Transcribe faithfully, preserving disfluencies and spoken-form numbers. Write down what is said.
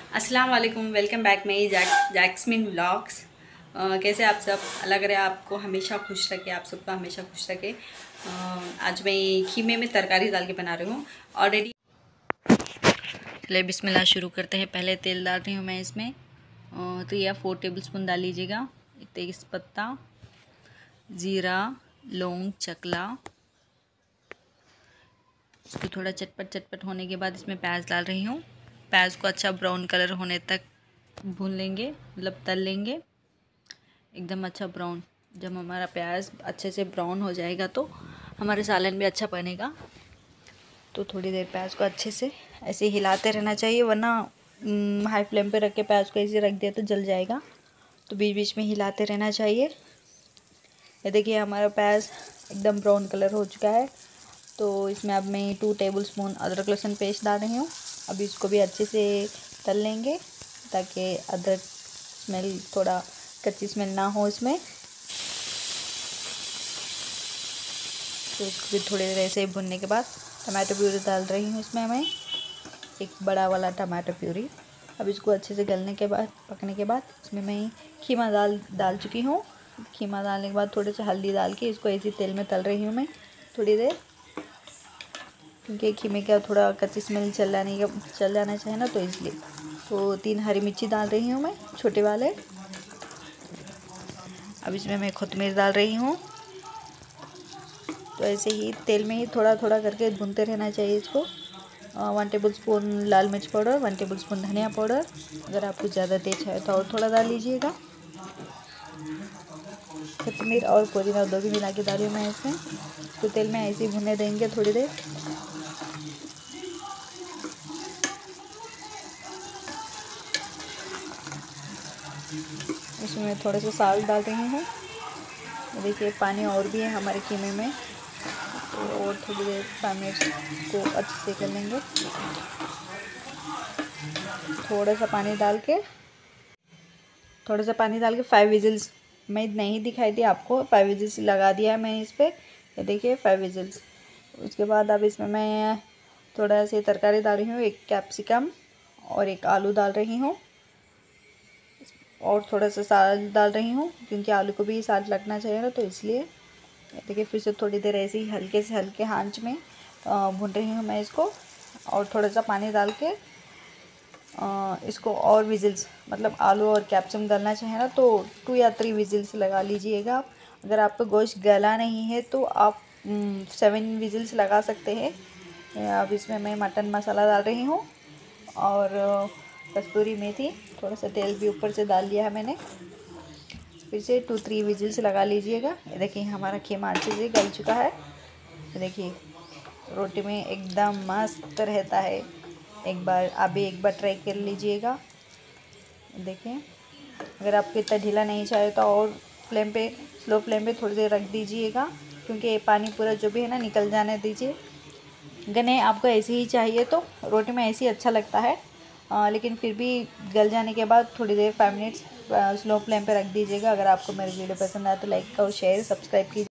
अस्सलाम वालेकुम, welcome back my जैक जैक्समिन व्लॉग्स। कैसे आप सब? अल्लाह करे आपको हमेशा खुश रखे, आप सबको हमेशा खुश रखे। uh, आज मैं खीमे में तरकारी डाल के बना रही हूँ ऑलरेडी। चलिए बिस्मिल्लाह शुरू करते हैं। पहले तेल डाल रही हूँ मैं इसमें थ्री या फोर टेबल स्पून डाल लीजिएगा। तेज पत्ता, ज़ीरा, लौंग, चकला। इसको थोड़ा चटपट चटपट होने के बाद इसमें प्याज डाल रही हूँ। प्याज को अच्छा ब्राउन कलर होने तक भून लेंगे, मतलब तल लेंगे एकदम अच्छा ब्राउन। जब हमारा प्याज अच्छे से ब्राउन हो जाएगा तो हमारे सालन भी अच्छा बनेगा। तो थोड़ी देर प्याज को अच्छे से ऐसे हिलाते रहना चाहिए, वरना हाई फ्लेम पे रख के प्याज को ऐसे रख दिया तो जल जाएगा। तो बीच बीच में हिलाते रहना चाहिए। ये देखिए हमारा प्याज एकदम ब्राउन कलर हो चुका है। तो इसमें अब मैं टू टेबल स्पून अदरक लहसुन पेस्ट डाल रही हूँ। अब इसको भी अच्छे से तल लेंगे ताकि अदरक स्मेल, थोड़ा कच्ची स्मेल ना हो इसमें। तो इसको भी थोड़ी देर ऐसे ही भुनने के बाद टमाटो प्यूरी डाल रही हूँ इसमें मैं, एक बड़ा वाला टमाटो प्यूरी। अब इसको अच्छे से गलने के बाद, पकने के बाद इसमें मैं खीमा दाल डाल चुकी हूँ। खीमा डालने के बाद थोड़े से हल्दी डाल के इसको ऐसे तेल में तल रही हूँ मैं थोड़ी देर, क्योंकि खीमे का थोड़ा कच्ची स्मेल चल जाने का चल जाना चाहिए ना, तो इसलिए। तो तीन हरी मिर्ची डाल रही हूँ मैं, छोटे वाले। अब इसमें मैं कोथिमीर डाल रही हूँ। तो ऐसे ही तेल में ही थोड़ा थोड़ा करके भूनते रहना चाहिए इसको। वन टेबल स्पून लाल मिर्च पाउडर, वन टेबल स्पून धनिया पाउडर, अगर आपको ज़्यादा तेज है तो और थोड़ा डाल लीजिएगा। कोथिमीर और पुदीना दो भी मिला के डाली मैं इसमें। तो तेल में ऐसे ही भुनने देंगे थोड़ी देर। इसमें मैं थोड़ा सा साल्ट डाल रही हूँ। देखिए पानी और भी है हमारे कीमे में, तो और थोड़ी देर फाइव मिनट्स को अच्छे से कर लेंगे। थोड़ा सा पानी डाल के थोड़ा सा पानी डाल के फाइव विजिल्स, मैं नहीं दिखाई दी आपको, फाइव विजिल्स लगा दिया है मैंने इस पर। ये देखिए फाइव विजिल्स। उसके बाद अब इसमें मैं थोड़ा सी तरकारी डाल रही हूँ, एक कैप्सिकम और एक आलू डाल रही हूँ, और थोड़ा सा साल्ट डाल रही हूँ क्योंकि आलू को भी साल्ट लगना चाहिए ना, तो इसलिए। देखिए फिर से थोड़ी देर ऐसे ही हल्के से हल्के आंच में भून रही हूँ मैं इसको, और थोड़ा सा पानी डाल के इसको और विजिल्स, मतलब आलू और कैप्सिकम गलना चाहिए ना, तो टू या थ्री विजिल्स लगा लीजिएगा आप। अगर आपका गोश्त गला नहीं है तो आप सेवन विजिल्स लगा सकते हैं। अब इसमें मैं मटन मसाला डाल रही हूँ और कस्तूरी मेथी, थोड़ा सा तेल भी ऊपर से डाल दिया है मैंने। फिर से टू थ्री विजिल्स लगा लीजिएगा। ये देखिए हमारा कीमा अच्छे से गल चुका है। ये देखिए रोटी में एकदम मस्त रहता है। एक बार आप भी एक बार ट्राई कर लीजिएगा। देखिए अगर आपको इतना ढीला नहीं चाहिए तो और फ्लेम पे, स्लो फ्लेम पे थोड़ी देर रख दीजिएगा, क्योंकि पानी पूरा जो भी है ना निकल जाने दीजिए। गने आपको ऐसे ही चाहिए तो रोटी में ऐसे ही अच्छा लगता है, आ, लेकिन फिर भी गल जाने के बाद थोड़ी देर फाइव मिनट्स स्लो फ्लेम पे रख दीजिएगा। अगर आपको मेरी वीडियो पसंद आए तो लाइक और शेयर सब्सक्राइब कीजिए।